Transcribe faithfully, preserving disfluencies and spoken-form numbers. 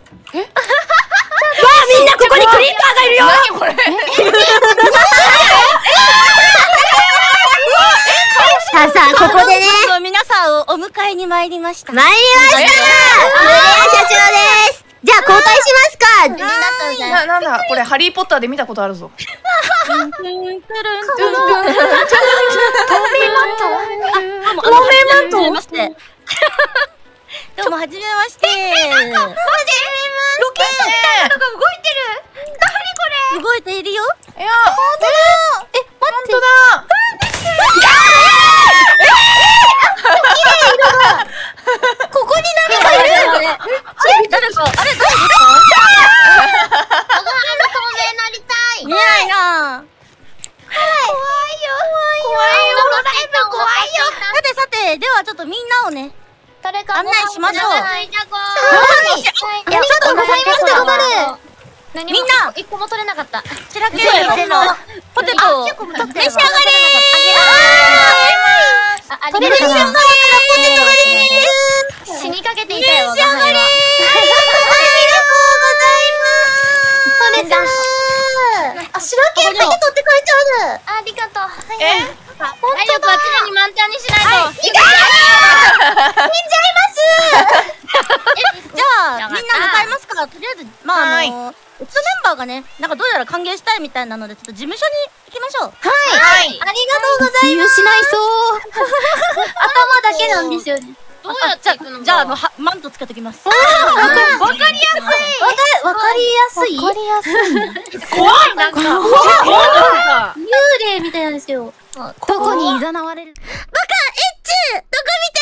え？わあ、みんなここにクリーパーがいるよ。何これ？さあさあ、ここでね、 皆さんをお迎えに参りました。 参りました。クレア社長です。じゃあ交代しますか。 な、なんだこれハリーポッターで見たことあるぞ。 トゥントゥントゥルントゥルン。透明マント。透明マント。どうもはじめまして。なんかマジ？ロケットみたいなのが動いてる。何これ？動いているよ。 いや、本当だ。え、待って。本当だ。 ここに何かいる。誰か、あれ誰ですか？透明なりたい。見えないな。怖いよ。怖いよ。このライブ怖いよ。さてさて、ではちょっとみんなをね、 誰か案内しましょう。 はい。 ありがとうございました。ござる。 何みんな一個も取れなかった。 ちらけゼロポテト召し上がれ。 あ、あこれで召し上がれからポテトが出てきる。 死にかけていたよ。 召し上がれ。ありがとうございます。取れた。あ、白系だけ取ってくれちゃう。 ありがとう。 え？ 本当だ。常に満タンにしないと。 死んじゃいますじゃあみんな向かいますから、とりあえずまああのうちのメンバーがね、なんかどうやら歓迎したいみたいなので、ちょっと事務所に行きましょう。 はい。ありがとうございます。見失いそう。頭だけなんですよね。 どうやって行くの？ じゃああのマントつけときます。 わかりやすい。わかりやすい。わかりやすい。 怖いなんか。怖い。 幽霊みたいなんですよ。 どこに誘われる？ バカエッチ、どこ見